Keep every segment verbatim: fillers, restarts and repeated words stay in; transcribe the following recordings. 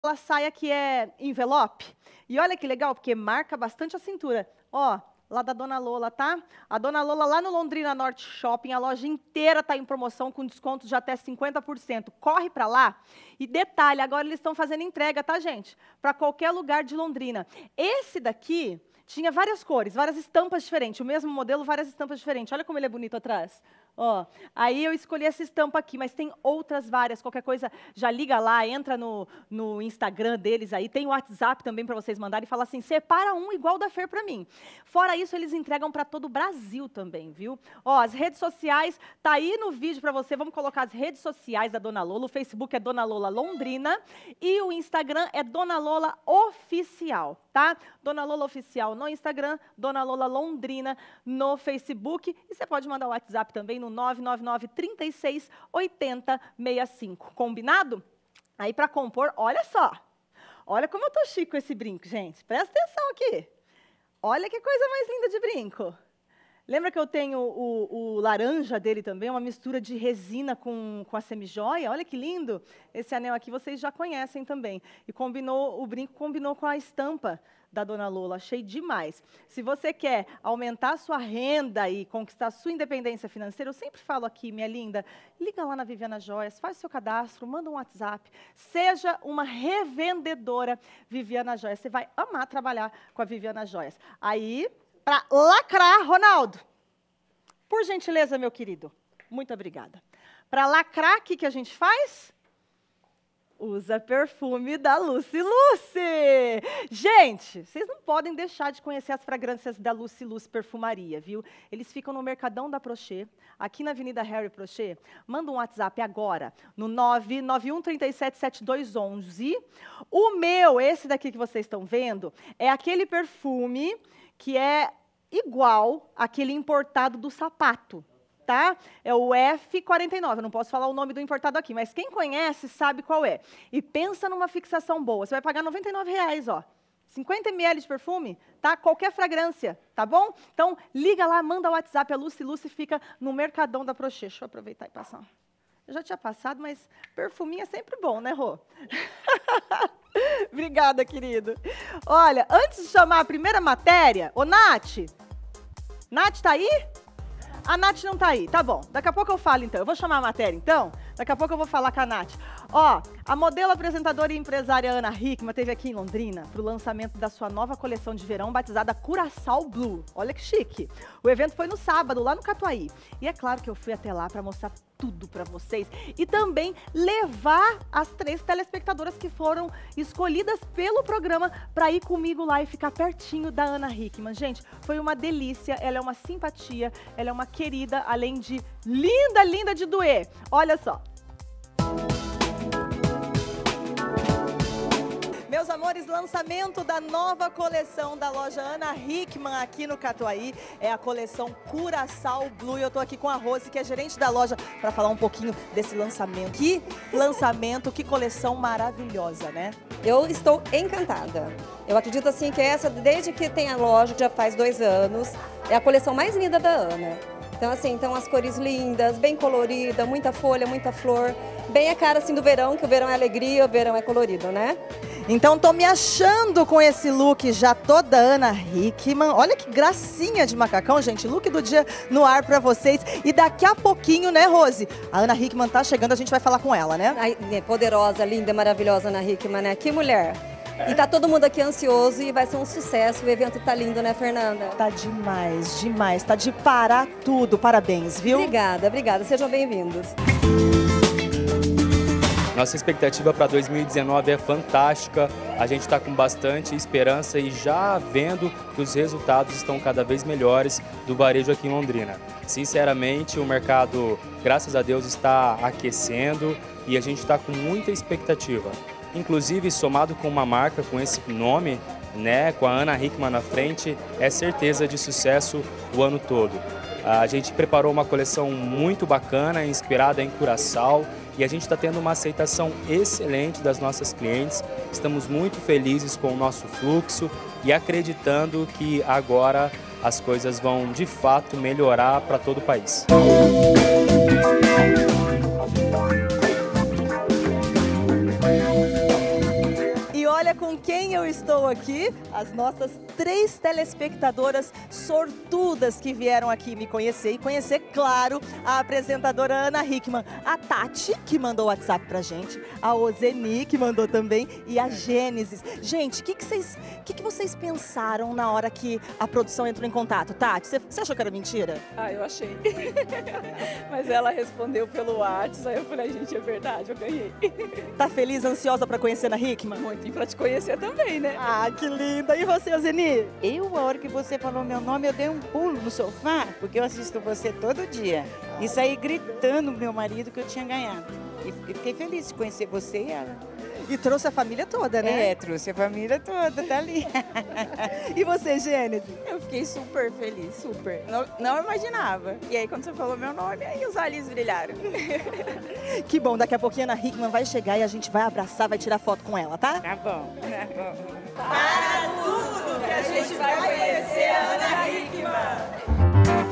Ela saia que é envelope. E olha que legal, porque marca bastante a cintura. Ó, lá da Dona Lola, tá? A Dona Lola lá no Londrina Norte Shopping, a loja inteira tá em promoção com descontos de até cinquenta por cento. Corre para lá. E detalhe, agora eles estão fazendo entrega, tá, gente? Para qualquer lugar de Londrina. Esse daqui tinha várias cores, várias estampas diferentes. O mesmo modelo, várias estampas diferentes. Olha como ele é bonito atrás. Ó, aí eu escolhi essa estampa aqui, mas tem outras várias. Qualquer coisa, já liga lá, entra no, no Instagram deles aí. Tem o WhatsApp também para vocês mandarem e falar assim, separa um igual da Fer para mim. Fora isso, eles entregam para todo o Brasil também, viu? Ó, as redes sociais, tá aí no vídeo para você. Vamos colocar as redes sociais da Dona Lola. O Facebook é Dona Lola Londrina e o Instagram é Dona Lola Oficial, tá? Dona Lola Oficial no Instagram, Dona Lola Londrina no Facebook. E você pode mandar o WhatsApp também no nove nove nove, trinta e seis, oitenta, sessenta e cinco. Combinado? Aí, para compor, olha só. Olha como eu tô chique com esse brinco, gente. Presta atenção aqui. Olha que coisa mais linda de brinco. Lembra que eu tenho o, o laranja dele também, uma mistura de resina com, com a semijoia? Olha que lindo. Esse anel aqui vocês já conhecem também. E combinou, o brinco combinou com a estampa da Dona Lola. Achei demais. Se você quer aumentar a sua renda e conquistar a sua independência financeira, eu sempre falo aqui, minha linda, liga lá na Viviana Joias, faz seu cadastro, manda um WhatsApp, seja uma revendedora Viviana Joias. Você vai amar trabalhar com a Viviana Joias. Aí, para lacrar, Ronaldo, por gentileza, meu querido, muito obrigada. Para lacrar, o que, que a gente faz? Usa perfume da Lucy Lucy. Gente, vocês não podem deixar de conhecer as fragrâncias da Lucy Lucy Perfumaria, viu? Eles ficam no Mercadão da Prochet, aqui na Avenida Harry Prochet. Manda um WhatsApp agora, no nove nove um, três sete, sete dois um um. O meu, esse daqui que vocês estão vendo, é aquele perfume que é igual àquele importado do sapato. Tá? É o F quarenta e nove, eu não posso falar o nome do importado aqui, mas quem conhece sabe qual é. E pensa numa fixação boa, você vai pagar noventa e nove reais, ó. cinquenta mililitros de perfume, tá? Qualquer fragrância, tá bom? Então, liga lá, manda o WhatsApp, a Lucy Lucy fica no Mercadão da Prochet. Deixa eu aproveitar e passar. Eu já tinha passado, mas perfuminho é sempre bom, né, Rô? Obrigada, querido. Olha, antes de chamar a primeira matéria, ô, Nath, Nath tá aí? A Nath não tá aí, tá bom. Daqui a pouco eu falo, então. Eu vou chamar a matéria, então. Daqui a pouco eu vou falar com a Nath. Ó, a modelo, apresentadora e empresária Ana Hickman esteve aqui em Londrina para o lançamento da sua nova coleção de verão, batizada Curaçao Blue. Olha que chique. O evento foi no sábado, lá no Catuaí. E é claro que eu fui até lá para mostrar tudo para vocês. E também levar as três telespectadoras que foram escolhidas pelo programa para ir comigo lá e ficar pertinho da Ana Hickman. Gente, foi uma delícia. Ela é uma simpatia, ela é uma querida, além de linda, linda de doer. Olha só. Meus amores, lançamento da nova coleção da loja Ana Hickman aqui no Catuaí. É a coleção Curaçao Blue. Eu tô aqui com a Rose, que é gerente da loja, para falar um pouquinho desse lançamento. Que lançamento, que coleção maravilhosa, né? Eu estou encantada. Eu acredito assim que essa, desde que tem a loja, já faz dois anos, é a coleção mais linda da Ana. Então assim, então as cores lindas, bem colorida, muita folha, muita flor. Bem a cara assim do verão, que o verão é alegria, o verão é colorido, né? Então, tô me achando com esse look já toda Ana Hickman. Olha que gracinha de macacão, gente. Look do dia no ar pra vocês. E daqui a pouquinho, né, Rose? A Ana Hickman tá chegando, a gente vai falar com ela, né? Ai, poderosa, linda, maravilhosa Ana Hickman, né? Que mulher! E tá todo mundo aqui ansioso e vai ser um sucesso. O evento tá lindo, né, Fernanda? Tá demais, demais. Tá de parar tudo. Parabéns, viu? Obrigada, obrigada. Sejam bem-vindos. Nossa expectativa para dois mil e dezenove é fantástica, a gente está com bastante esperança e já vendo que os resultados estão cada vez melhores do varejo aqui em Londrina. Sinceramente, o mercado, graças a Deus, está aquecendo e a gente está com muita expectativa. Inclusive, somado com uma marca com esse nome, né, com a Ana Hickman na frente, é certeza de sucesso o ano todo. A gente preparou uma coleção muito bacana, inspirada em Curaçao, e a gente está tendo uma aceitação excelente das nossas clientes. Estamos muito felizes com o nosso fluxo e acreditando que agora as coisas vão de fato melhorar para todo o país. olha com quem eu estou aqui, as nossas três telespectadoras sortudas que vieram aqui me conhecer e conhecer, claro, a apresentadora Ana Hickman, a Tati, que mandou o WhatsApp pra gente, a Ozeni, que mandou também, e a Gênesis. Gente, o que, que, vocês, que, que vocês pensaram na hora que a produção entrou em contato? Tati, você, você achou que era mentira? Ah, eu achei. Mas ela respondeu pelo WhatsApp, aí eu falei, gente, é verdade, eu ganhei. Tá feliz, ansiosa pra conhecer a Ana Hickman? Muito, e pra te conhecer também, né? Ah, que linda! E você, Ozeni? Eu, a hora que você falou meu nome, eu dei um pulo no sofá, porque eu assisto você todo dia. E saí gritando pro meu marido que eu tinha ganhado. E fiquei feliz de conhecer você e ela. E trouxe a família toda, né? É, trouxe a família toda, tá ali. E você, Gênesis? Eu fiquei super feliz, super. Não, não imaginava. E aí, quando você falou meu nome, aí os olhos brilharam. Que bom, daqui a pouquinho a Ana Hickman vai chegar e a gente vai abraçar, vai tirar foto com ela, tá? Tá bom, tá bom. Para tudo que a gente vai conhecer a Ana Hickman.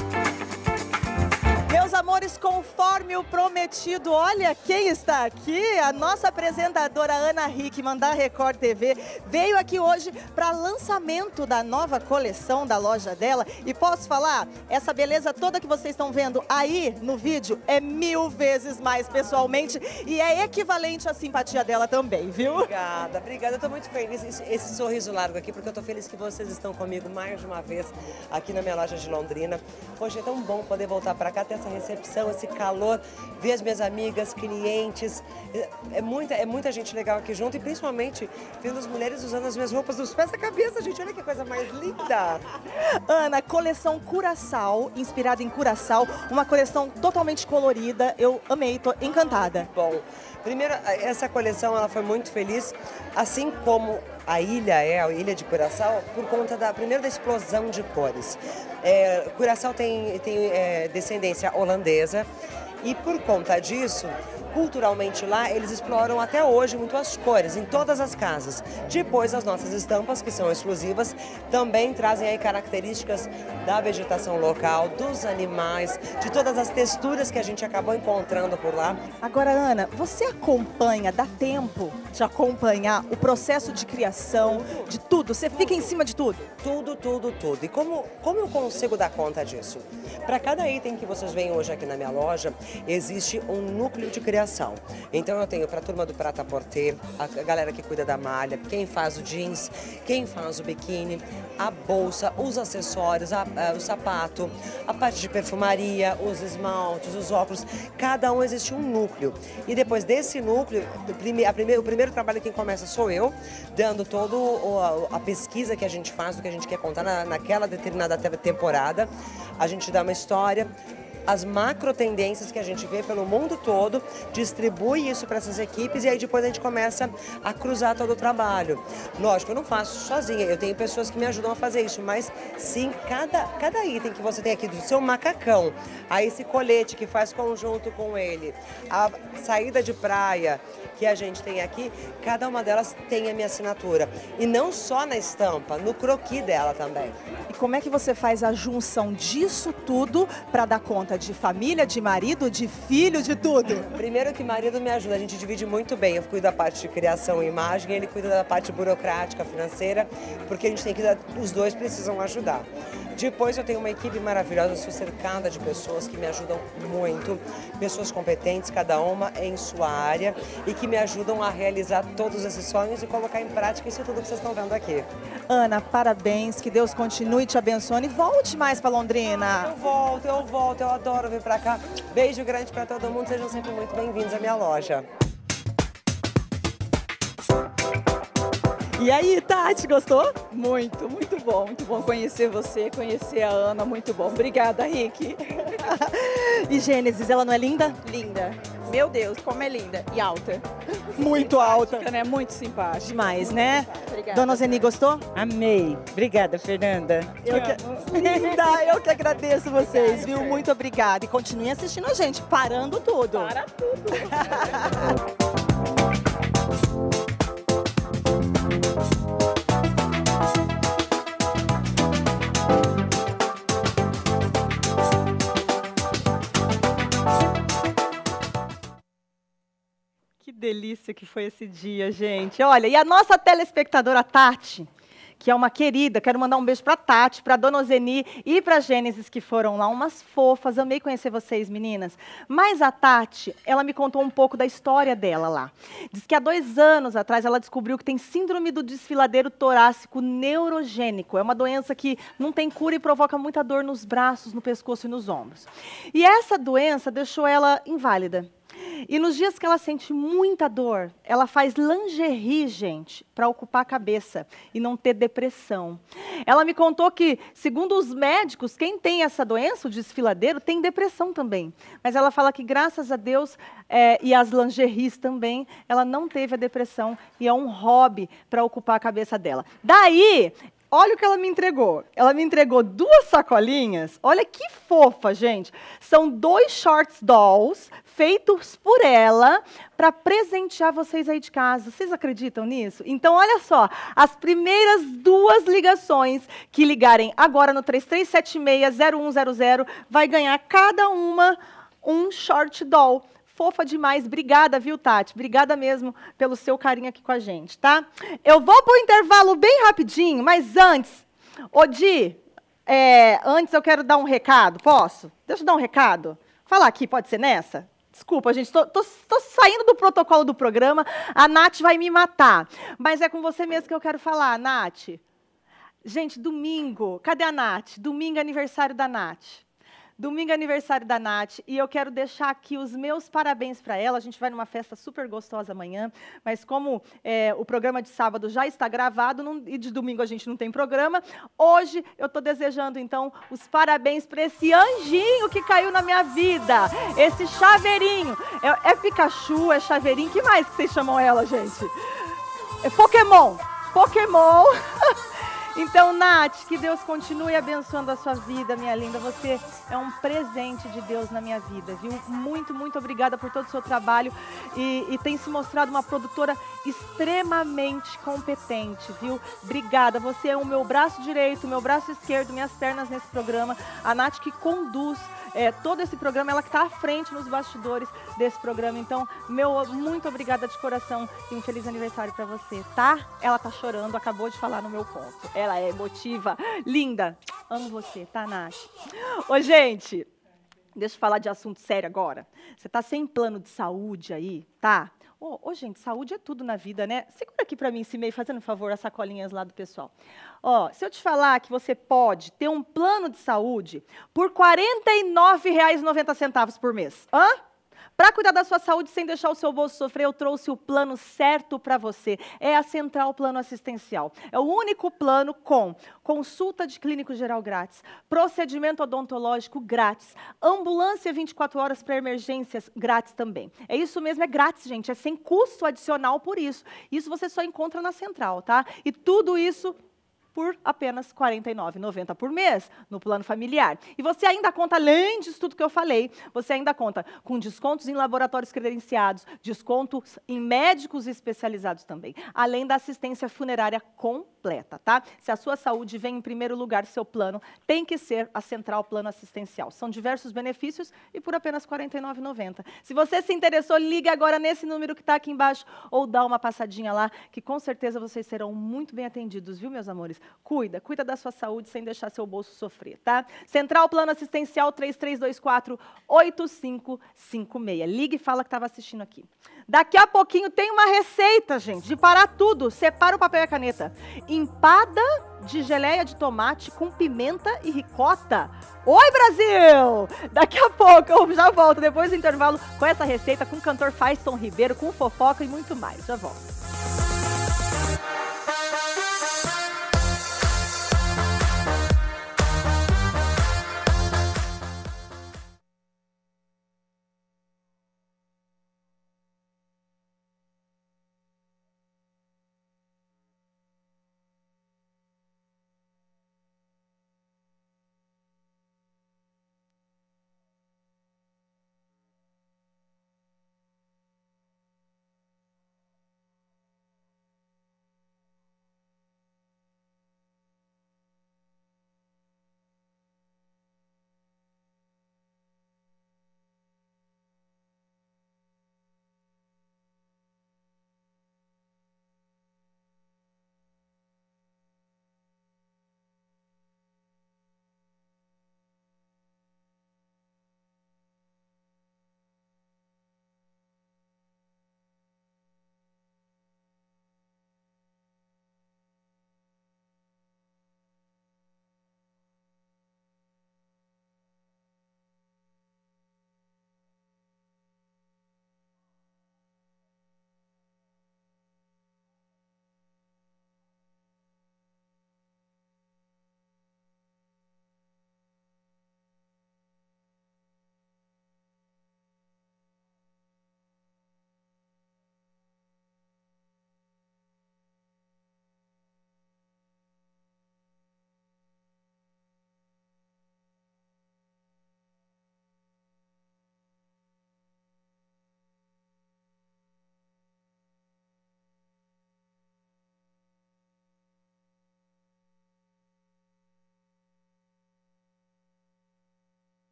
Meus amores, conforme o prometido, olha quem está aqui, a nossa apresentadora Ana Hickman da Record T V, veio aqui hoje para lançamento da nova coleção da loja dela. E posso falar, essa beleza toda que vocês estão vendo aí no vídeo é mil vezes mais pessoalmente e é equivalente à simpatia dela também, viu? Obrigada, obrigada. Eu tô muito feliz, esse, esse sorriso largo aqui, porque eu tô feliz que vocês estão comigo mais de uma vez aqui na minha loja de Londrina. Poxa, é tão bom poder voltar para cá, ter essa recepção, esse calor, ver as minhas amigas, clientes. É muita, é muita gente legal aqui junto e principalmente vendo as mulheres usando as minhas roupas dos pés à cabeça, gente. Olha que coisa mais linda! Ana, coleção Curaçao, inspirada em Curaçao, uma coleção totalmente colorida. Eu amei, tô encantada. Bom, primeiro, essa coleção ela foi muito feliz, assim como a ilha é, a ilha de Curaçao, por conta da, primeiro, da explosão de cores. É, Curaçao tem, tem é, descendência holandesa e por conta disso, culturalmente lá, eles exploram até hoje muito as cores, em todas as casas. Depois, as nossas estampas, que são exclusivas, também trazem aí características da vegetação local, dos animais, de todas as texturas que a gente acabou encontrando por lá. Agora, Ana, você acompanha, dá tempo de acompanhar o processo de criação, de tudo? Você fica em cima de tudo? Tudo, tudo, tudo. E como, como eu consigo dar conta disso? Para cada item que vocês veem hoje aqui na minha loja, existe um núcleo de criação. Então eu tenho para a turma do prata porter, a galera que cuida da malha, quem faz o jeans, quem faz o biquíni, a bolsa, os acessórios, a, a, o sapato, a parte de perfumaria, os esmaltes, os óculos, cada um existe um núcleo. E depois desse núcleo, o, prime, a prime, o primeiro trabalho que começa sou eu, dando toda a, a pesquisa que a gente faz, do que a gente quer contar na, naquela determinada temporada. A gente dá uma história, as macro tendências que a gente vê pelo mundo todo, distribui isso para essas equipes e aí depois a gente começa a cruzar todo o trabalho. Lógico, eu não faço sozinha, eu tenho pessoas que me ajudam a fazer isso, mas sim, cada, cada item que você tem aqui do seu macacão, a esse colete que faz conjunto com ele, a saída de praia que a gente tem aqui, cada uma delas tem a minha assinatura. E não só na estampa, no croquis dela também. E como é que você faz a junção disso tudo para dar conta de família, de marido, de filho, de tudo? Primeiro que marido me ajuda, a gente divide muito bem. Eu cuido da parte de criação e imagem, ele cuida da parte burocrática, financeira, porque a gente tem que, os dois precisam ajudar. Depois eu tenho uma equipe maravilhosa, sou cercada de pessoas que me ajudam muito, pessoas competentes, cada uma em sua área, e que me ajudam a realizar todos esses sonhos e colocar em prática isso tudo que vocês estão vendo aqui. Ana, parabéns, que Deus continue te abençoando e volte mais para Londrina. Eu volto, eu volto, eu adoro vir para cá. Beijo grande para todo mundo, sejam sempre muito bem-vindos à minha loja. E aí, Tati, gostou? Muito, muito bom, muito bom conhecer você, conhecer a Ana, muito bom. Obrigada, Rick. E Gênesis, ela não é linda? Linda. Meu Deus, como é linda. E alta. Muito alta. Né? Muito simpática. Demais, né? Obrigada. Dona Zeni, gostou? Amei. Obrigada, Fernanda. Eu que... Linda, eu que agradeço vocês, viu? Muito obrigada. E continuem assistindo a gente, parando tudo. Para tudo. Que delícia. delícia que foi esse dia, gente. Olha, e a nossa telespectadora Tati, que é uma querida, quero mandar um beijo para a Tati, para a Dona Ozeni e para a Gênesis, que foram lá, umas fofas, amei conhecer vocês, meninas. Mas a Tati, ela me contou um pouco da história dela lá. Diz que há dois anos atrás ela descobriu que tem síndrome do desfiladeiro torácico neurogênico. É uma doença que não tem cura e provoca muita dor nos braços, no pescoço e nos ombros. E essa doença deixou ela inválida. E nos dias que ela sente muita dor, ela faz lingerie, gente, para ocupar a cabeça e não ter depressão. Ela me contou que, segundo os médicos, quem tem essa doença, o desfiladeiro, tem depressão também. Mas ela fala que, graças a Deus, é, e as lingeries também, ela não teve a depressão e é um hobby para ocupar a cabeça dela. Daí, olha o que ela me entregou. Ela me entregou duas sacolinhas. Olha que fofa, gente. São dois shorts dolls feitos por ela para presentear vocês aí de casa. Vocês acreditam nisso? Então, olha só. As primeiras duas ligações que ligarem agora no três três sete seis zero um zero zero vai ganhar cada uma um short doll. Fofa demais. Obrigada, viu, Tati? Obrigada mesmo pelo seu carinho aqui com a gente, tá? Eu vou para o intervalo bem rapidinho, mas antes, Odi, é, antes eu quero dar um recado, posso? Deixa eu dar um recado. Falar aqui, pode ser nessa? Desculpa, gente, tô, tô, tô saindo do protocolo do programa, a Nath vai me matar. Mas é com você mesmo que eu quero falar, Nath. Gente, domingo, cadê a Nath? Domingo é aniversário da Nath. Domingo é aniversário da Nath e eu quero deixar aqui os meus parabéns para ela. A gente vai numa festa super gostosa amanhã, mas como é, o programa de sábado já está gravado não, e de domingo a gente não tem programa, hoje eu estou desejando, então, os parabéns para esse anjinho que caiu na minha vida, esse chaveirinho. É, é Pikachu, é chaveirinho, que mais que vocês chamam ela, gente? É Pokémon. Pokémon. Então, Nath, que Deus continue abençoando a sua vida, minha linda. Você é um presente de Deus na minha vida, viu? Muito, muito obrigada por todo o seu trabalho e, e tem se mostrado uma produtora extremamente competente, viu? Obrigada. Você é o meu braço direito, o meu braço esquerdo, minhas pernas nesse programa. A Nath que conduz é, todo esse programa, ela que está à frente nos bastidores desse programa. Então, meu muito obrigada de coração e um feliz aniversário para você, tá? Ela tá chorando, acabou de falar no meu ponto. Ela é emotiva, linda. Amo você, tá, Nath? Ô, gente, deixa eu falar de assunto sério agora. Você tá sem plano de saúde aí, tá? Ô, ô, gente, saúde é tudo na vida, né? Segura aqui para mim esse meio, fazendo um favor, as sacolinhas lá do pessoal. Ó, se eu te falar que você pode ter um plano de saúde por quarenta e nove reais e noventa centavos por mês. Hã? Para cuidar da sua saúde sem deixar o seu bolso sofrer, eu trouxe o plano certo para você. É a Central Plano Assistencial. É o único plano com consulta de clínico geral grátis, procedimento odontológico grátis, ambulância vinte e quatro horas para emergências grátis também. É isso mesmo, é grátis, gente. É sem custo adicional por isso. Isso você só encontra na Central, tá? E tudo isso por apenas quarenta e nove reais e noventa centavos por mês, no plano familiar. E você ainda conta, além disso tudo que eu falei, você ainda conta com descontos em laboratórios credenciados, descontos em médicos especializados também, além da assistência funerária completa, tá? Se a sua saúde vem em primeiro lugar, seu plano tem que ser a Central Plano Assistencial. São diversos benefícios e por apenas quarenta e nove reais e noventa centavos. Se você se interessou, ligue agora nesse número que está aqui embaixo ou dá uma passadinha lá, que com certeza vocês serão muito bem atendidos, viu, meus amores? Cuida, cuida da sua saúde sem deixar seu bolso sofrer, tá? Central Plano Assistencial três três dois quatro, oito cinco cinco seis. Ligue e fala que estava assistindo aqui. Daqui a pouquinho tem uma receita, gente, de parar tudo. Separa o papel e a caneta. Empada de geleia de tomate com pimenta e ricota. Oi, Brasil! Daqui a pouco eu já volto, depois do intervalo, com essa receita, com o cantor Faiston Ribeiro, com fofoca e muito mais. Já volto.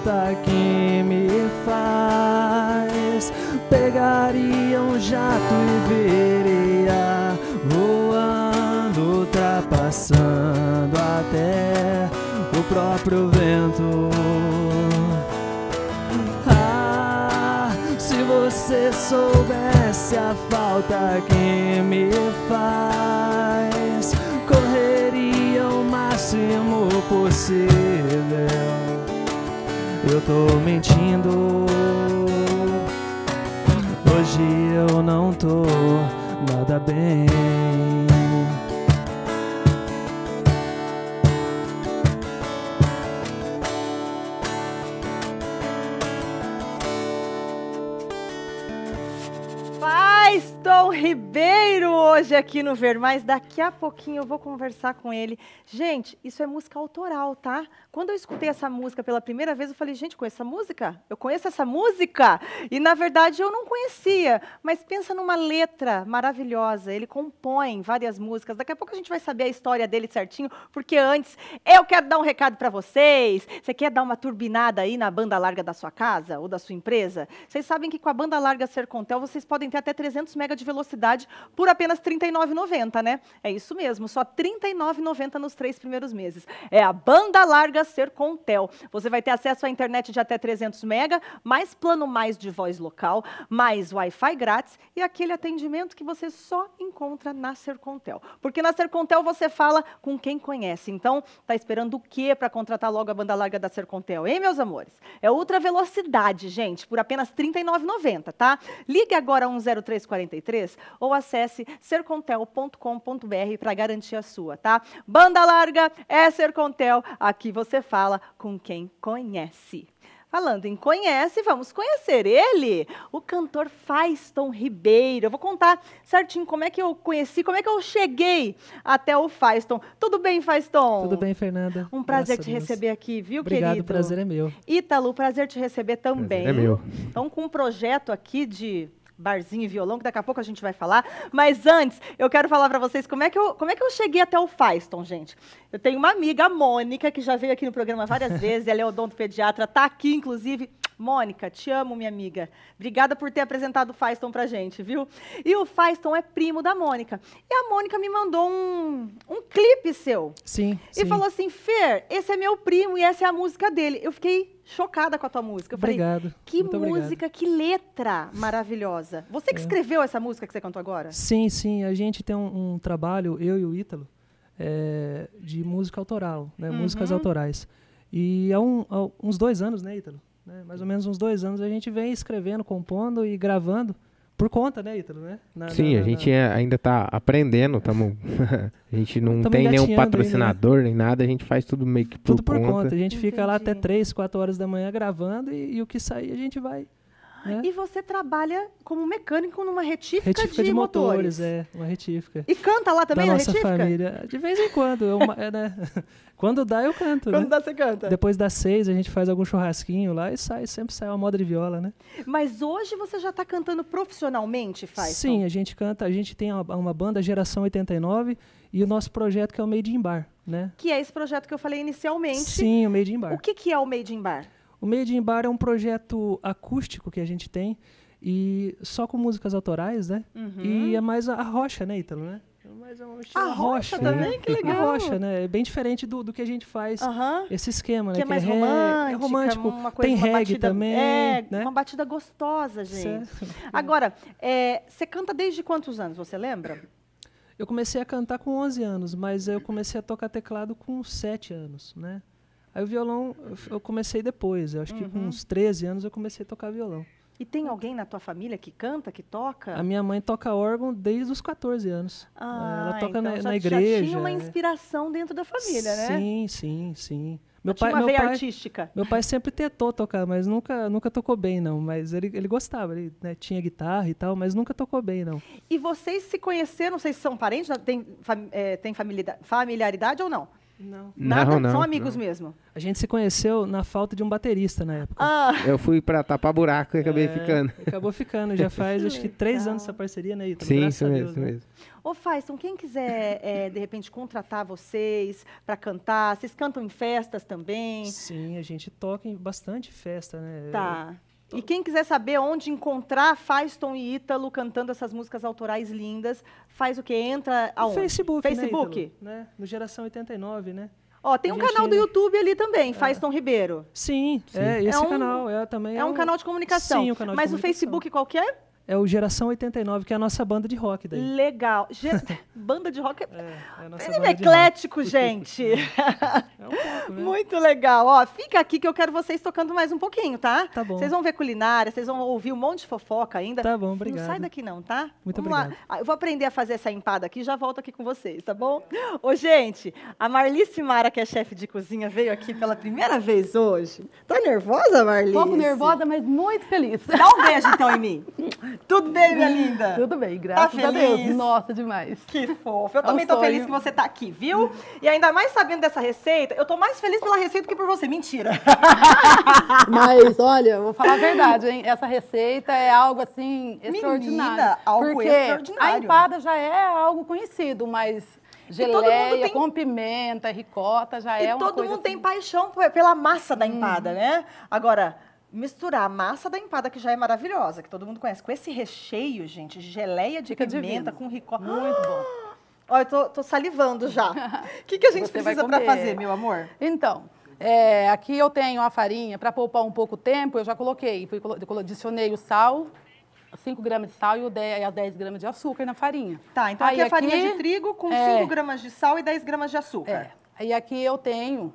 falta que me faz. Pegaria um jato e veria voando, ultrapassando até o próprio vento. Ah, se você soubesse a falta que me faz, correria o máximo possível. Eu tô mentindo, hoje eu não tô nada bem. Faiston Ribeiro hoje aqui no Ver Mais. Daqui a pouquinho eu vou conversar com ele. Gente, isso é música autoral, tá? Quando eu escutei essa música pela primeira vez, eu falei, gente, conheço essa música? Eu conheço essa música? E, na verdade, eu não conhecia. Mas pensa numa letra maravilhosa. Ele compõe várias músicas. Daqui a pouco a gente vai saber a história dele certinho, porque antes eu quero dar um recado para vocês. Você quer dar uma turbinada aí na banda larga da sua casa ou da sua empresa? Vocês sabem que com a banda larga Sercontel, vocês podem ter até trezentos megas de velocidade por apenas trinta e nove reais e noventa centavos, né? É isso mesmo, só trinta e nove reais e noventa centavos nos três primeiros meses. É a banda larga Sercontel. Você vai ter acesso à internet de até trezentos megas, mais plano mais de voz local, mais Wi-Fi grátis e aquele atendimento que você só encontra na Sercontel. Porque na Sercontel você fala com quem conhece. Então, tá esperando o quê para contratar logo a banda larga da Sercontel, hein, meus amores? É ultra velocidade, gente, por apenas trinta e nove reais e noventa centavos, tá? Ligue agora um zero três quatro três ou acesse sercontel ponto com ponto br para garantir a sua, tá? Banda larga é Sercontel, aqui você fala com quem conhece. Falando em conhece, vamos conhecer ele, o cantor Faiston Ribeiro. Eu vou contar certinho como é que eu conheci, como é que eu cheguei até o Faiston. Tudo bem, Faiston? Tudo bem, Fernanda. Um prazer te receber aqui, viu, Obrigado, querido? Obrigado, o prazer é meu. Ítalo, prazer te receber também. Prazer é meu. Então, com um projeto aqui de barzinho e violão, que daqui a pouco a gente vai falar. Mas antes, eu quero falar para vocês como é, que eu, como é que eu cheguei até o Faiston, gente. Eu tenho uma amiga, a Mônica, que já veio aqui no programa várias vezes, ela é odontopediatra, está aqui, inclusive. Mônica, te amo, minha amiga. Obrigada por ter apresentado o Faiston pra gente, viu? E o Faiston é primo da Mônica. E a Mônica me mandou um, um clipe seu. Sim, E sim. falou assim, Fer, esse é meu primo e essa é a música dele. Eu fiquei chocada com a tua música. Eu Obrigado. Falei, que Muito música, obrigado. que letra maravilhosa. Você que É. escreveu essa música que você cantou agora? Sim, sim. A gente tem um, um trabalho, eu e o Ítalo, é, de música autoral, né? Uhum. Músicas autorais. E há, um, há uns dois anos, né, Ítalo? Né? Mais ou menos uns dois anos a gente vem escrevendo, compondo e gravando por conta, né, Ítalo? Né? Na, Sim, na, a gente na... é- ainda está aprendendo, tamo a gente não Tamo tem nenhum engatinhando ainda, patrocinador nem nada, a gente faz tudo meio que por Tudo por conta. conta. A gente fica lá até Entendi. três, quatro horas da manhã gravando e, e o que sair a gente vai. Né? E você trabalha como mecânico numa retífica, Retífica de, de motores. motores, é, uma retífica. E canta lá também da na nossa retífica? família. De vez em quando. Eu, é, né? Quando dá, eu canto. Quando né? dá, você canta. Depois das seis, a gente faz algum churrasquinho lá e sai, sempre sai uma moda de viola, né? Mas hoje você já está cantando profissionalmente, Faiston? Sim, a gente canta, a gente tem uma, uma banda Geração oitenta e nove e o nosso projeto que é o Made in Bar, né? Que é esse projeto que eu falei inicialmente. Sim, o Made in Bar. O que, que é o Made in Bar? O Made in Bar é um projeto acústico que a gente tem e só com músicas autorais, né? Uhum. E é mais a, a rocha, né, Ítalo, né? É mais uma A rocha né? também? Que A legal. rocha, né? É bem diferente do, do que a gente faz, Aham. esse esquema, né? Que é mais ré- romântico. É romântico. Uma coisa, Tem uma reggae batida, também, É, né? uma batida gostosa, gente. Certo. Agora, é, você canta desde quantos anos, você lembra? Eu comecei a cantar com onze anos, mas eu comecei a tocar teclado com sete anos, né? Aí o violão eu f- eu comecei depois, eu acho que com Uhum. uns treze anos eu comecei a tocar violão. E tem alguém na tua família que canta, que toca? A minha mãe toca órgão desde os quatorze anos. Ah, Ela toca então na, já, na já igreja. tinha uma inspiração dentro da família, né? Sim, sim, sim. Meu Já tinha pai, uma meu veia pai, artística. meu pai sempre tentou tocar, mas nunca, nunca tocou bem, não. Mas ele, ele gostava, ele né, tinha guitarra e tal, mas nunca tocou bem, não. E vocês se conheceram, vocês são parentes? Tem, fam- é, tem familida- familiaridade ou não? Não. Nada? Não, não, São amigos não. mesmo? A gente se conheceu na falta de um baterista na época. Ah, Eu fui pra tapar buraco e acabei É, ficando. Acabou ficando. Já faz acho que três legal. anos essa parceria, né, Ítalo? Sim, Graças isso a mesmo, Deus, isso né? mesmo. ô Faiston, quem quiser, é, de repente, contratar vocês para cantar, vocês cantam em festas também? Sim, a gente toca em bastante festa, né? Tá. E quem quiser saber onde encontrar Faiston e Ítalo cantando essas músicas autorais lindas, faz o quê? Entra No aonde? Facebook, Facebook? né, Ítalo? Né? No Geração oitenta e nove, né? Ó, tem A um gente- canal do YouTube ali também, Faiston Ribeiro. Sim, é esse É um- canal. É, também É um canal de comunicação. Sim, um canal de Mas o comunicação. Facebook qual que é? É o Geração oitenta e nove, que é a nossa banda de rock daí. Legal. Ge- Banda de rock é... É, é a nossa Ele é banda de rock. eclético, gente. É um pouco, né? Muito legal. Ó, fica aqui que eu quero vocês tocando mais um pouquinho, tá? Tá bom. Vocês vão ver culinária, vocês vão ouvir um monte de fofoca ainda. Tá bom, Não obrigado. sai daqui não, tá? Muito Vamos obrigado. lá. Ah, eu vou aprender a fazer essa empada aqui e já volto aqui com vocês, tá bom? Ô, gente, a Marlice Mara, que é chefe de cozinha, veio aqui pela primeira vez hoje. Tá nervosa, Marlice? Um pouco nervosa, mas muito feliz. Dá um beijo, então, em mim. Tudo bem, minha linda? Tudo bem, graças a feliz? Deus. Nossa, demais. Que fofo. Eu É um também tô sonho. feliz que você tá aqui, viu? E ainda mais sabendo dessa receita, eu tô mais feliz pela receita do que por você. Mentira. Mas, olha, eu vou falar a verdade, hein? Essa receita é algo, assim, extraordinário. Menina, algo porque extraordinário. a empada já é algo conhecido, mas todo mundo geleia tem- com pimenta, ricota, já E é uma todo coisa mundo tem assim. paixão p- pela massa da empada, né? Agora, misturar a massa da empada, que já é maravilhosa, que todo mundo conhece, com esse recheio, gente, de geleia de Fica pimenta divino. com ricota. Muito bom. Olha, eu tô, tô salivando já. O que, que a gente Você vai precisa pra comer. fazer, meu amor? Então, é, aqui eu tenho a farinha, para poupar um pouco tempo, eu já coloquei, fui, colo- colo- adicionei o sal, cinco gramas de sal e o dez, dez gramas de açúcar na farinha. Tá, então Aí aqui é farinha aqui- de trigo com é. cinco gramas de sal e dez gramas de açúcar. É. Aí aqui eu tenho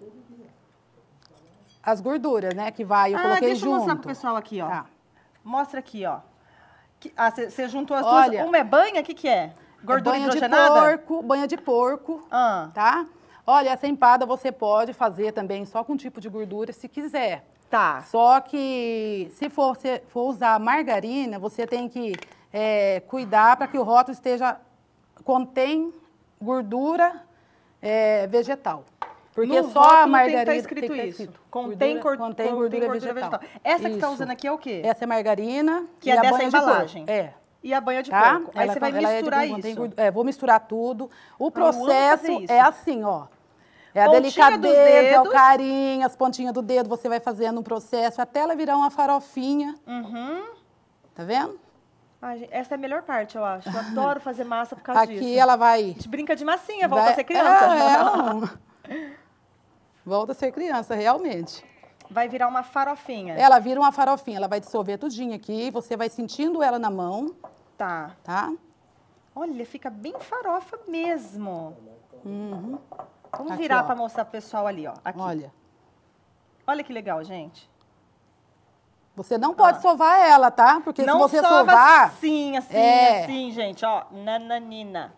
as gorduras, né, que vai, eu ah, coloquei deixa eu junto. mostrar pro pessoal aqui, ó. Tá. Mostra aqui, ó. Que- ah, você juntou as Olha, duas. Uma é banha, o que, que é? Gordura banha de hidrogenada? porco, banha de porco, Ah, tá? Olha, essa empada você pode fazer também só com um tipo de gordura, se quiser. tá. Só que se for, se for usar margarina, você tem que é, cuidar para que o rótulo esteja contém gordura é, vegetal. Porque No só rótulo a tem margarina que tá escrito tem que tá isso. escrito. Contém, Gordura- cor- contém gordura, vegetal. Essa que você tá Isso. usando aqui é o quê? Essa é margarina Que e é a dessa banha de porco. embalagem. É. E a banha de Tá? porco. Aí Ela você vai ela é de misturar porco, contém isso. gordu- É, vou misturar tudo. O Eu amo fazer processo isso. é assim, ó. É a Pontinha dos delicadeza, é o dedos. carinho, as pontinhas do dedo, você vai fazendo um processo até ela virar uma farofinha. Uhum. Tá vendo? Ai, gente, essa é a melhor parte, eu acho. Eu adoro fazer massa por causa Aqui disso. ela vai... A gente brinca de massinha, volta vai- a ser criança. É, é, um- Volta a ser criança, realmente. Vai virar uma farofinha. Ela vira uma farofinha, ela vai dissolver tudinho aqui, você vai sentindo ela na mão, Tá. tá? Olha, fica bem farofa mesmo. Uhum. Vamos Aqui, virar ó. para mostrar pro pessoal ali, ó. Aqui. Olha. Olha que legal, gente. Você não pode sovar ela, tá? Porque Não se você sova sovar... assim, assim, É. assim, gente, ó. Nananina.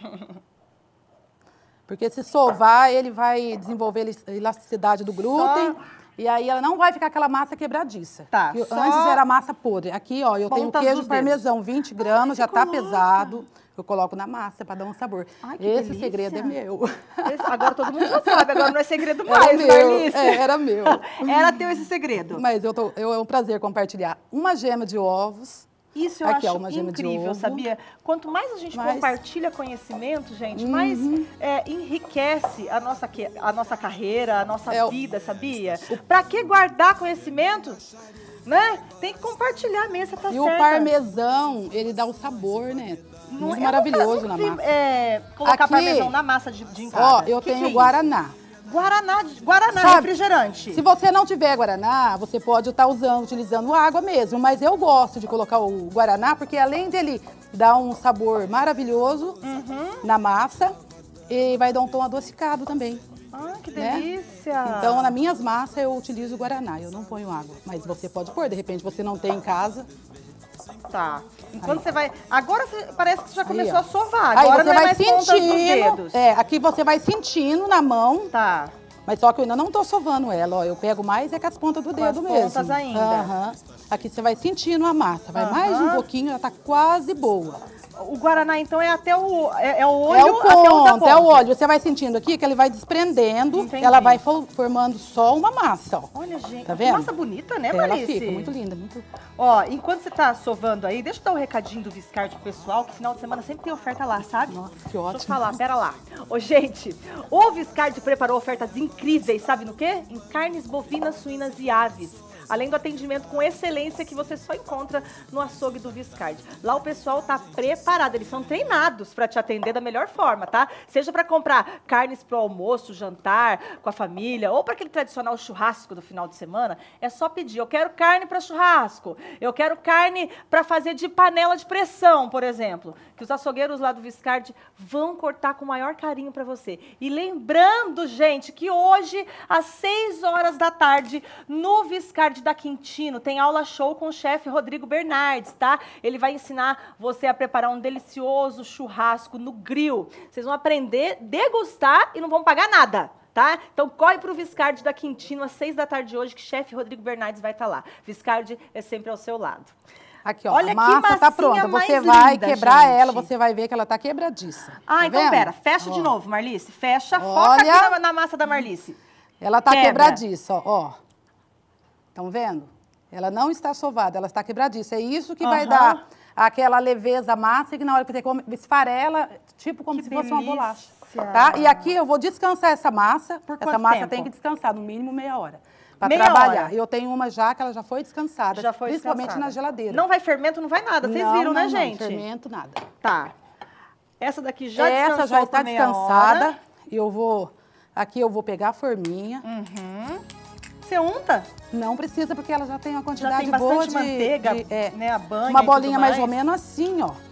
Porque se sovar, ele vai desenvolver elis- elasticidade do glúten. E aí ela não vai ficar aquela massa quebradiça. Tá, Que só Antes era massa podre. Aqui, ó, eu tenho pontas queijo dos dedos. parmesão, vinte gramas, já tá coloca. pesado. Eu coloco na massa para dar um sabor. Ai, que Esse delícia. segredo é meu. Esse- agora todo mundo já sabe, agora não é segredo Era mais, meu, Marlice. é, era meu. Era teu esse segredo. Mas eu tô, eu, é um prazer compartilhar uma gema de ovos. Isso eu Aqui, ó, acho uma gema de incrível, ovo. sabia? Quanto mais a gente Mais- compartilha conhecimento, gente, Uhum. mais é, enriquece a nossa, que- a nossa carreira, a nossa É o- vida, sabia? Pra que guardar conhecimento? Né? Tem que compartilhar mesmo, você tá E o certa. parmesão, ele dá o sabor, né? Não- Muito eu maravilhoso nunca na vi, massa. é, colocar Aqui- parmesão na massa de, de empada. Ó, eu Que que tenho é isso? guaraná. Guaraná, de- Guaraná, Sabe, refrigerante. Se você não tiver guaraná, você pode estar usando, utilizando água mesmo. Mas eu gosto de colocar o guaraná, porque além dele dar um sabor maravilhoso Uhum. na massa, e vai dar um tom adocicado também. Ah, que né? delícia. Então, nas minhas massas, eu utilizo guaraná, eu não ponho água. Mas você pode pôr, de repente você não tem em casa. Tá. Enquanto você vai... Agora você- parece que você já começou ó. a sovar. Aí Agora você não é vai mais pontas dos sentindo. dedos. É, aqui você vai sentindo na mão. Tá. Mas só que eu ainda não tô sovando ela, ó. Eu pego mais é com as pontas do Com dedo as mesmo. pontas ainda. Aham. Aqui você vai sentindo a massa. Vai mais Aham. um pouquinho, ela tá quase boa. o guaraná, então, é até o, é, é o olho, é o até o da ponto, é o óleo. Você vai sentindo aqui que ele vai desprendendo, Entendi. ela vai fo- formando só uma massa, ó. Olha, gente, Tá que vendo? massa bonita, né, Ela Marlice? fica muito linda, muito... Ó, enquanto você tá sovando aí, deixa eu dar um recadinho do Viscard pro pessoal, que final de semana sempre tem oferta lá, sabe? Nossa, que Deixa eu ótimo. falar, pera lá. Ô, gente, o Viscard preparou ofertas incríveis, sabe no quê? Em carnes bovinas, suínas e aves. Além do atendimento com excelência que você só encontra no açougue do Viscard. Lá o pessoal tá preparado, eles são treinados para te atender da melhor forma, tá? Seja para comprar carnes pro almoço, jantar, com a família, ou para aquele tradicional churrasco do final de semana, é só pedir. Eu quero carne para churrasco, eu quero carne para fazer de panela de pressão, por exemplo, que os açougueiros lá do Viscard vão cortar com o maior carinho para você. E lembrando, gente, que hoje, às seis horas da tarde, no Viscard da Quintino, tem aula show com o chefe Rodrigo Bernardes, tá? Ele vai ensinar você a preparar um delicioso churrasco no grill. Vocês vão aprender, degustar e não vão pagar nada, tá? Então corre pro Viscard da Quintino às seis da tarde hoje, que chefe Rodrigo Bernardes vai estar lá. Viscard é sempre ao seu lado. Aqui, ó, Olha a massa que tá massinha pronta. Você mais vai linda, quebrar gente. ela, você vai ver que ela tá quebradiça. Ah, Tá então vendo? pera, fecha Ó. de novo, Marlice. Fecha, foca Olha. aqui na, na massa da Marlice. Ela tá Quebra. quebradiça, ó, ó. Estão vendo? Ela não está sovada, ela está quebradiça. É isso que vai Aham. dar aquela leveza à massa, que na hora que você come, esfarela, tipo como Que se fosse uma delícia. bolacha. Tá? E aqui eu vou descansar essa massa. Por essa quanto massa tempo? tem que descansar, no mínimo meia hora. Para Meia trabalhar. hora? Eu tenho uma já que ela já foi descansada. Já foi principalmente descansada. na geladeira. Não vai fermento, não vai nada. Vocês Não, viram, né, não, não, gente? fermento, nada. Tá. Essa daqui já Essa descansou já está por meia descansada. hora. E eu vou... Aqui eu vou pegar a forminha. Uhum. Você unta? Não precisa, porque ela já tem uma Já quantidade tem boa bastante de... manteiga, de- é, né, a banha uma e bolinha tudo mais ou mais. menos assim, ó.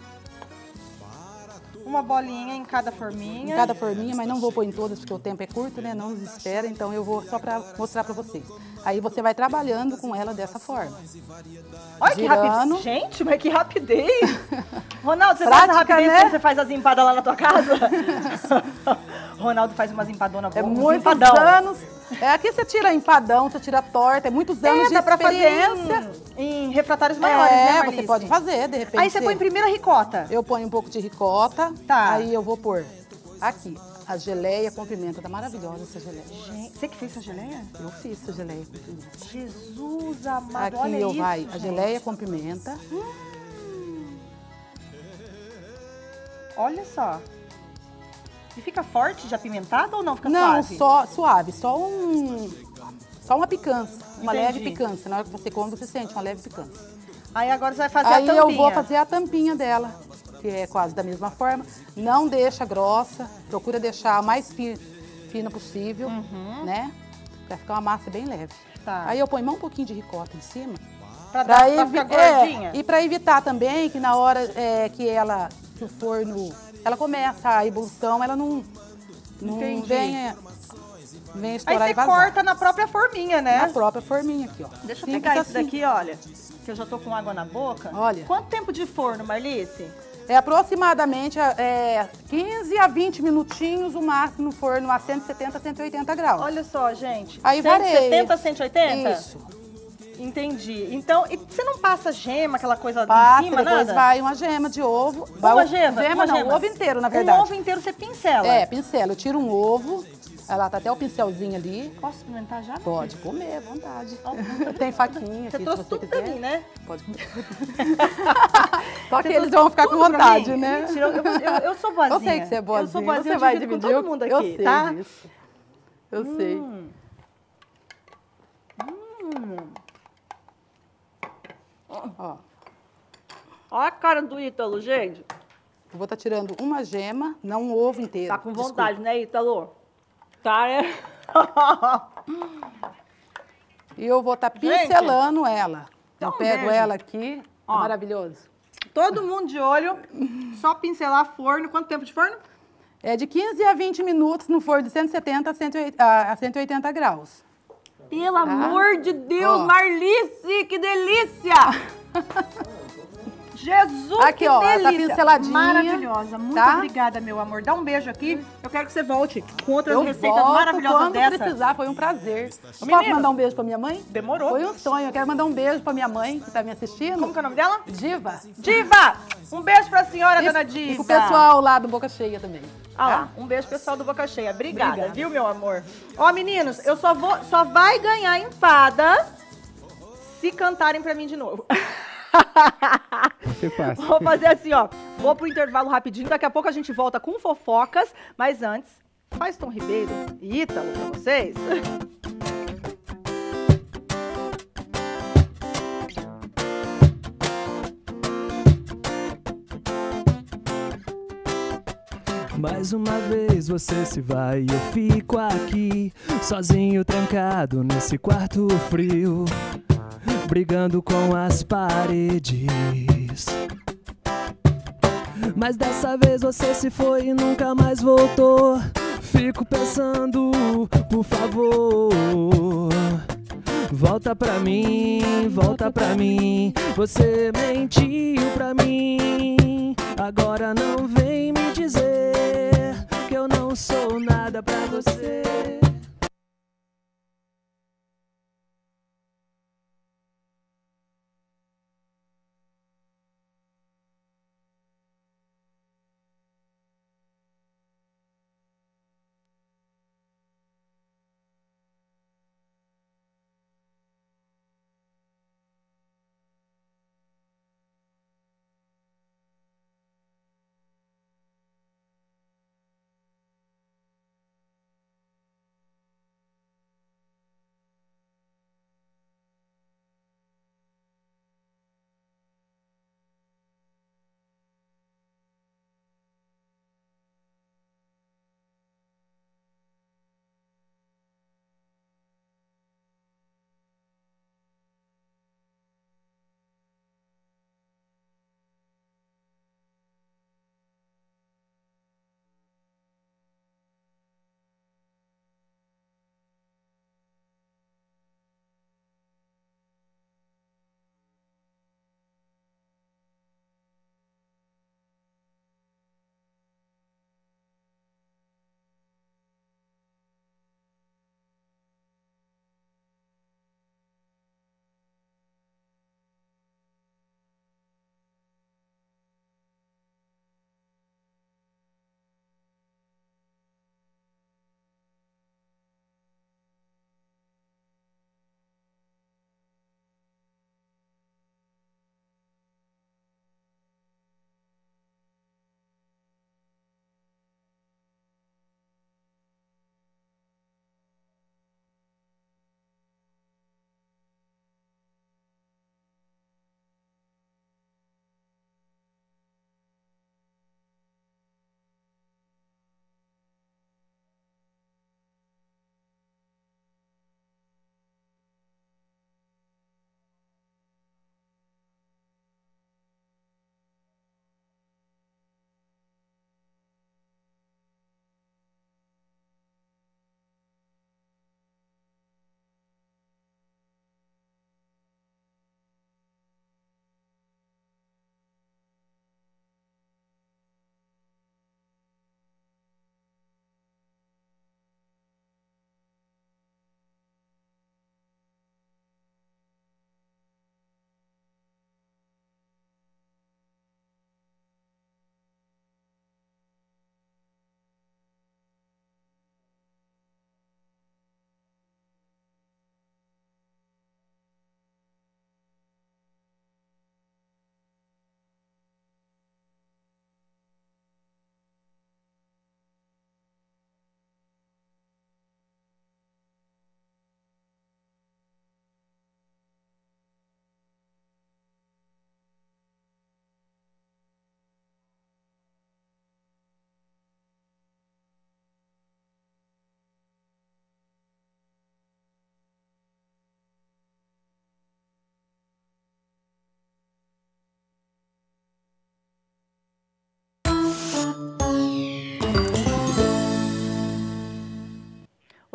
Uma bolinha em cada forminha. Em cada forminha, mas não vou pôr em todas, porque o tempo é curto, né? Não nos espera, então eu vou só para mostrar para vocês. Aí você vai trabalhando com ela dessa forma. Olha que girando. rapidez. Gente, mas que rapidez. Ronaldo, você Prática, faz essa rapidez né? quando você faz as empadas lá na tua casa? Ronaldo faz umas empadonas É boas. uns muitos empadão. anos. É, aqui você tira empadão, você tira torta, é muitos anos É, de dá pra fazer experiência. em, em refratários maiores, né, É, Marlice? você pode fazer, de repente. Aí você põe primeiro a ricota. Eu ponho um pouco de ricota. Tá. Aí eu vou pôr aqui a geleia com pimenta. Tá maravilhosa essa geleia. Gente, você que fez essa geleia? Eu fiz essa geleia com pimenta. Jesus amado, Aqui olha eu isso, vai a gente. geleia com pimenta. Olha só. E fica forte de apimentado ou não? Fica Não, suave? só suave, só um... Só uma picância, uma Entendi. leve picância. Na hora que você come, você sente uma leve picância. Aí agora você vai fazer Aí a tampinha. eu vou fazer a tampinha dela, que é quase da mesma forma. Não deixa grossa, procura deixar a mais fi- fina possível, né? Pra ficar uma massa bem leve. Tá. Aí eu ponho mais um pouquinho de ricota em cima. Pra, dar, pra evi- ficar gordinha? é, e para evitar também que na hora é, que ela, que o forno, ela começa a ebulição, ela não, não Entendi. venha, venha Aí estourar você e vazar. corta na própria forminha, né? Na própria forminha aqui, ó. Deixa eu Simples pegar esse assim. daqui, olha. Que eu já tô com água na boca. Olha. Quanto tempo de forno, Marlice? É aproximadamente é, quinze a vinte minutinhos o máximo no forno a cento e setenta, cento e oitenta graus. Olha só, gente. Aí cento e setenta, varia. cento e oitenta? Isso. Entendi. Então, e você não passa gema, aquela coisa Passa, em cima, depois nada? vai uma gema de ovo. Vai Uma o- gema? Gema uma não, gema. ovo inteiro, na verdade. Um ovo inteiro você pincela. É, pincela. Eu tiro um ovo, ela tá até o pincelzinho ali. Posso experimentar já? Pode comer, à vontade. Ó, Tem faquinha Você aqui, trouxe se você tudo quiser. pra mim, né? Pode comer. Só que Você eles trouxe vão ficar com tudo pra vontade, mim? né? Mentira, eu, eu, eu sou boazinha. Eu sei que você é boazinha. Eu sou boazinha, Você eu vai divido dividir com todo mundo aqui, eu sei tá? disso. Eu sei. Hum. Ó, Olha a cara do Ítalo, gente. eu vou estar tirando uma gema, não um ovo inteiro. Tá com desculpa. vontade, né, Ítalo? Tá, é? E eu vou estar Gente, pincelando ela. dá Eu um pego beijo. ela aqui, Ó. maravilhoso. Todo mundo de olho, só pincelar forno. Quanto tempo de forno? É de quinze a vinte minutos no forno de cento e setenta a cento e oitenta, a cento e oitenta graus. Pelo amor de Deus, Ó. Marlice, que delícia! Jesus, Aqui, que ó, tá delícia. pinceladinha, Maravilhosa. Muito tá? obrigada, meu amor. Dá um beijo aqui. Eu quero que você volte com outras Eu receitas volto maravilhosas quando dessa. precisar, foi um prazer. Posso Menino, mandar um beijo pra minha mãe? Demorou. Foi um sonho. Eu quero mandar um beijo pra minha mãe, que tá me assistindo. Como que é o nome dela? Diva. Diva! Um beijo pra senhora, E- dona Diva. E pro pessoal lá do Boca Cheia também. Ah lá, um beijo pessoal do Boca Cheia. Obrigada, Obrigada. viu, meu amor? Ó, meninos, eu só vou, só vai ganhar empada se cantarem pra mim de novo. Vai ser fácil. Vou fazer assim, ó. Vou pro intervalo rapidinho. Daqui a pouco a gente volta com fofocas. Mas antes, faz Tom Ribeiro e Ítalo pra vocês. Mais uma vez você se vai e eu fico aqui, sozinho trancado nesse quarto frio, brigando com as paredes. Mas dessa vez você se foi e nunca mais voltou. Fico pensando, por favor, volta pra mim, volta pra mim. Você mentiu pra mim, agora não vem me dizer que eu não sou nada pra você.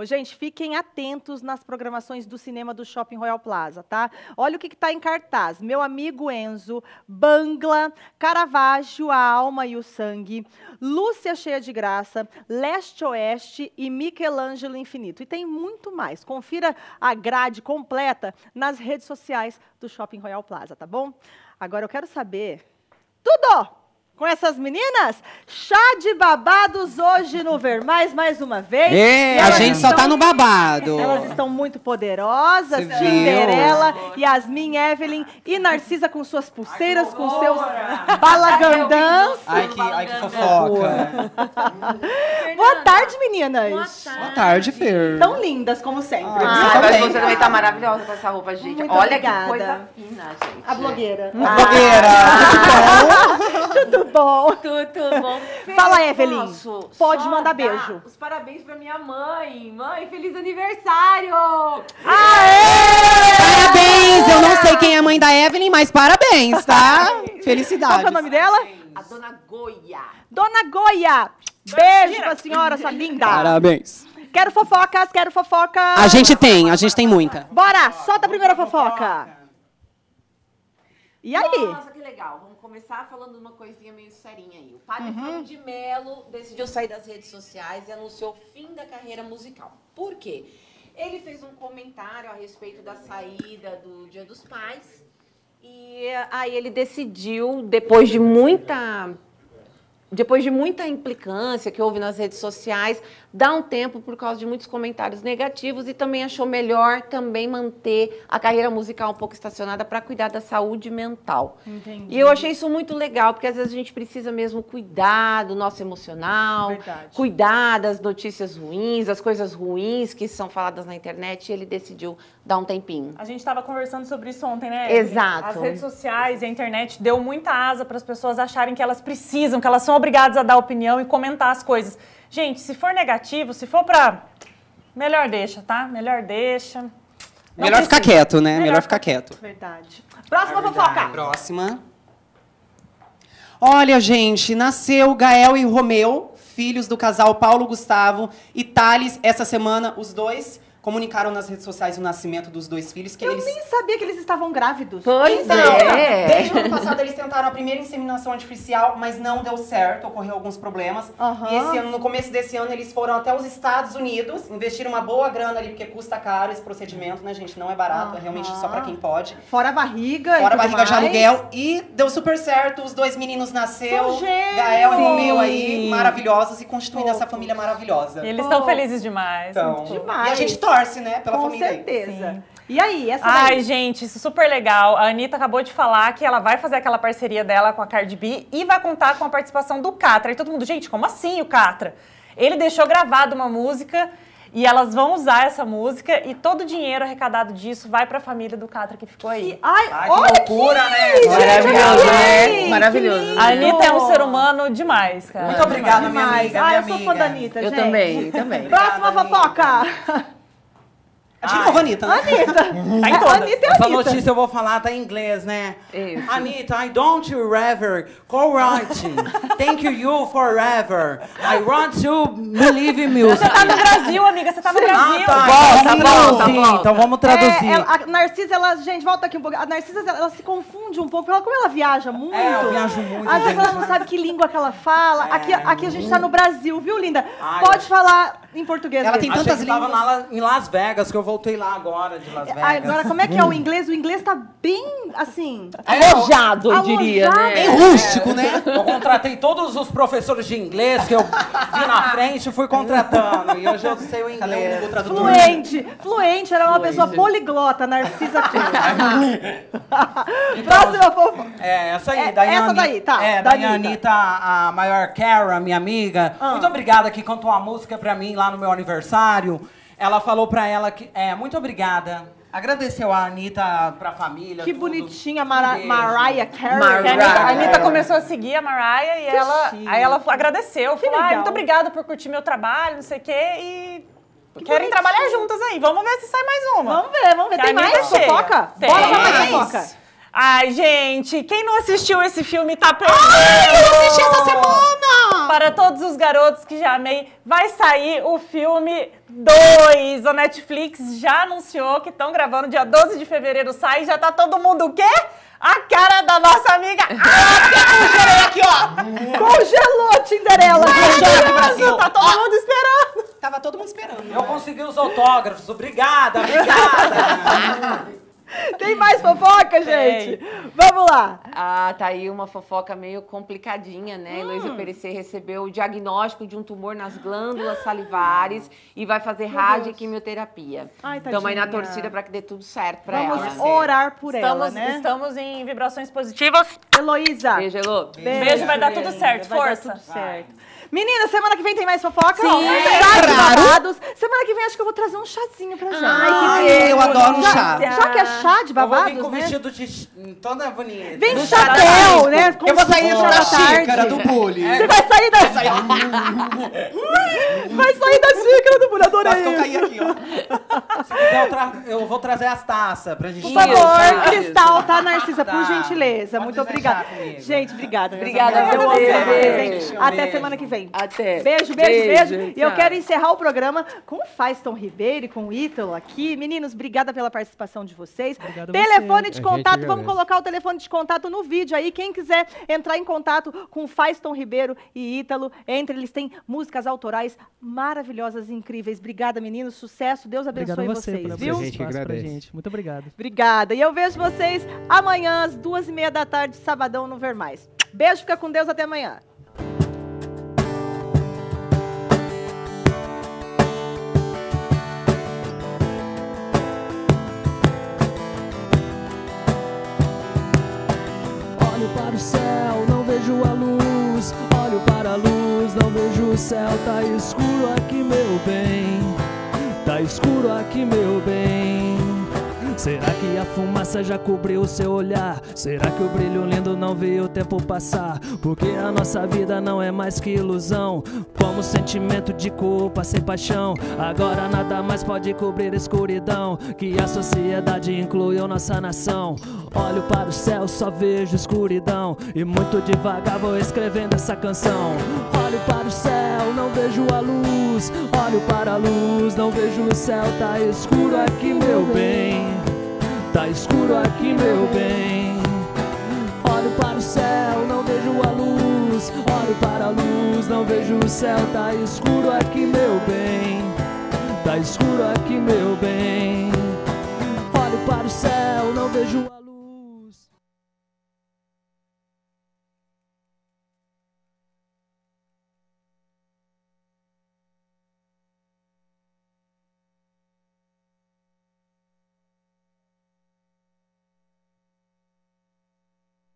Ô, gente, fiquem atentos nas programações do cinema do Shopping Royal Plaza, tá? Olha o que está em cartaz. Meu amigo Enzo, Bangla, Caravaggio, A Alma e o Sangue, Lúcia Cheia de Graça, Leste-Oeste e Michelangelo Infinito. E tem muito mais. Confira a grade completa nas redes sociais do Shopping Royal Plaza, tá bom? Agora eu quero saber tudo com essas meninas. Chá de babados hoje no Ver Mais, mais uma vez. É, a gente estão, só tá no babado. Elas estão muito poderosas. Você Cinderela, viu? Yasmin, Evelyn e Narcisa com suas pulseiras, ai, com seus balagandãs. Ai, que, ai, que fofoca. Boa tarde, meninas. Boa tarde, Boa tarde, Fer. Tão lindas, como sempre. Ah, ah, mas você também tá maravilhosa com essa roupa, gente. Muito olha obrigada. Que coisa fina, gente. A blogueira. A ah, blogueira. Ah, tudo bom? Tudo bom. Fala, Evelyn. Posso Pode mandar beijo. Os parabéns pra minha mãe. Mãe, feliz aniversário! Aê! Parabéns! Eu não sei quem é a mãe da Evelyn, mas parabéns, tá? Felicidades. Qual que é o nome dela? A Dona Goia. Dona Goia. Beijo pra senhora, sua linda. Parabéns. Quero fofocas, quero fofocas. A gente tem, a gente tem muita. Bora, solta a primeira fofoca. E aí? Nossa, que legal. Vamos começar falando uma coisinha meio serinha aí. O padre uhum. Fábio de Mello decidiu sair das redes sociais e anunciou o fim da carreira musical. Por quê? Ele fez um comentário a respeito da saída do Dia dos Pais e aí ele decidiu, depois de muita... Depois de muita implicância que houve nas redes sociais, dá um tempo por causa de muitos comentários negativos e também achou melhor também manter a carreira musical um pouco estacionada para cuidar da saúde mental. Entendi. E eu achei isso muito legal, porque às vezes a gente precisa mesmo cuidar do nosso emocional, verdade. Cuidar das notícias ruins, das coisas ruins que são faladas na internet, e ele decidiu dar um tempinho. A gente estava conversando sobre isso ontem, né, Evelyn? Exato. As redes sociais e a internet deu muita asa para as pessoas acharem que elas precisam, que elas são obrigadas a dar opinião e comentar as coisas. Gente, se for negativo, se for pra... Melhor deixa, tá? Melhor deixa. Não Melhor precisa. Ficar quieto, né? Melhor, Melhor ficar quieto. Verdade. Próxima fofoca. Próxima. Olha, gente, nasceu Gael e Romeu, filhos do casal Paulo Gustavo e Thales. Essa semana, os dois comunicaram nas redes sociais o nascimento dos dois filhos. Que eu eles... nem sabia que eles estavam grávidos. Pois então, é. Desde o ano passado eles tentaram a primeira inseminação artificial, mas não deu certo, ocorreu alguns problemas. Uhum. E esse ano, no começo desse ano, eles foram até os Estados Unidos, investiram uma boa grana ali, porque custa caro esse procedimento, né, gente? Não é barato, uhum. é realmente só pra quem pode. Fora a barriga. Fora a barriga mais. de aluguel. E deu super certo, os dois meninos nasceram. Gael e Romeu aí, maravilhosos, e constituindo essa família maravilhosa. E eles estão oh. felizes demais. Então, demais. E a gente torce, né, pela Com família. Com certeza. Sim. E aí, essa daí? Ai, gente, isso é super legal. A Anitta acabou de falar que ela vai fazer aquela parceria dela com a Cardi B e vai contar com a participação do Catra. E todo mundo, gente, como assim o Catra? Ele deixou gravado uma música e elas vão usar essa música e todo o dinheiro arrecadado disso vai para a família do Catra que ficou aí. E, ai, ai, olha que loucura, que... né? Gente, maravilhoso, né? Maravilhoso. A Anitta é um ser humano demais, cara. Muito obrigada, minha amiga. Ah, minha eu sou amiga. fã da Anitta, eu gente. Eu também, também. Próxima fofoca. De novo, Anitta, né? Anitta. Tá em todas. Anitta é Essa Anitta. notícia eu vou falar, tá em inglês, né? Isso. Anitta, I don't you ever co-writing. Thank you, you forever. I want to believe in music. Você tá no Brasil, amiga, você tá no Brasil. Ah, tá. Volta, Então, volta, traduzir. volta. Então vamos traduzir. É, ela, a Narcisa, ela, gente, volta aqui um pouco. A Narcisa, ela, ela se confunde um pouco. Ela, como ela viaja muito. É, eu viajo muito, Às vezes gente. ela não sabe que língua que ela fala. É, aqui, aqui a gente tá no Brasil, viu, linda? Ai, Pode eu... falar em português. Ela tem mesmo. tantas Achei que línguas. tava lá em Las Vegas, que eu voltei lá agora de Las Vegas. Agora, como é que é o inglês? O inglês tá bem, assim... Alojado, eu diria, né? Bem rústico, né? Eu contratei todos os professores de inglês que eu vi na frente e fui contratando. E hoje eu sei o inglês. Fluente. Fluente, era uma Fluente. pessoa poliglota, Narcisa Próxima fofoca. É, essa aí. É, da essa Anitta, daí, tá, É, da da Anitta. Anitta, a maior Cara, minha amiga. Ah. Muito obrigada que cantou a música pra mim lá no meu aniversário. Ela falou pra ela que... É, muito obrigada. Agradeceu a Anitta pra família. Que tudo. bonitinha, Mara Um beijo. Mariah Carey. A Anitta, a Anitta começou a seguir a Mariah e ela, chique. aí ela agradeceu. Que Falou, ah, legal. muito obrigada por curtir meu trabalho, não sei o quê. E Que querem bonitinho. trabalhar juntas aí. Vamos ver se sai mais uma. Vamos ver, vamos ver. Que Tem a Anitta mais é cheia. fofoca? Tem. Bora pra mais Mais. fofoca. Ai, gente, quem não assistiu esse filme tá perdendo. Ai, eu assisti essa semana! Para todos os garotos que já amei, vai sair o filme dois. A Netflix já anunciou que estão gravando dia doze de fevereiro, sai, já tá todo mundo o quê? A cara da nossa amiga. Ah, aqui, ó. Congelou, Tinderela. Brasil. Tá todo mundo esperando. Tava todo mundo esperando. Eu consegui os autógrafos. Obrigada, obrigada. Tem mais fofoca, gente? Vamos lá. Ah, tá aí uma fofoca meio complicadinha, né? Hum. Heloísa Perecer recebeu o diagnóstico de um tumor nas glândulas salivares e vai fazer Meu rádio Deus. e quimioterapia. Ai, Estamos aí na tadinha. torcida para que dê tudo certo para ela. Vamos orar por estamos, ela, né? Estamos em vibrações positivas. Heloísa. Beijo, Elô. Beijo, Beijo vai dar tudo certo, vai força. Dar tudo certo. Menina, semana que vem tem mais fofoca? Sim, Chá de claro. babados. Semana que vem acho que eu vou trazer um chazinho pra gente. Ai, que eu adoro um chá. Já, já que é chá de Eu vou babados, vir com né? vestido de toda bonita. Vem Do chapéu, né? Com Eu vou sair chá da da tarde. xícara do bullying. Você vai sair da... Vai sair da xícara do bullying, adorei Quase que eu caí isso. aqui, ó. Se quiser, eu, tra- eu vou trazer as taças pra gente... Por favor, Isso. Cristal, tá, Narcisa? Por Tá. gentileza. Pode Muito deixar obrigada. comigo. Gente, obrigada. meus Obrigada amores. a Eu amo você. vocês, hein? Um Até beijo. semana que vem. Até. Beijo, beijo, beijo. E eu tchau. quero encerrar o programa com o Faiston Ribeiro e com o Ítalo aqui. Meninos, obrigada pela participação de vocês. Obrigado a Telefone você. de A gente contato, vamos agradece. colocar o telefone de contato no vídeo aí. Quem quiser entrar em contato com o Faiston Ribeiro e Ítalo, entre eles tem músicas autorais maravilhosas, incríveis. Obrigada, meninos. Sucesso. Deus Obrigado abençoe a você vocês, por abrir viu? esse A gente espaço pra agradece. gente. Muito obrigado. Obrigada. E eu vejo vocês amanhã, às duas e meia da tarde, sabadão, no Ver Mais. Beijo, fica com Deus, até amanhã. Olho para o céu, não vejo a luz. Olho para a luz, não vejo o céu. Tá escuro aqui, meu bem. Tá escuro aqui, meu bem. Será que a fumaça já cobriu o seu olhar? Será que o brilho lindo não viu o tempo passar? Porque a nossa vida não é mais que ilusão, como sentimento de culpa sem paixão. Agora nada mais pode cobrir a escuridão que a sociedade incluiu nossa nação. Olho para o céu, só vejo escuridão, e muito devagar vou escrevendo essa canção. Olho para o céu, não vejo a luz. Olho para a luz, não vejo o céu. Tá escuro aqui, meu bem. Tá escuro aqui, meu bem. Olho para o céu, não vejo a luz. Olho para a luz, não vejo o céu. Tá escuro aqui, meu bem. Tá escuro aqui, meu bem. Olho para o céu, não vejo a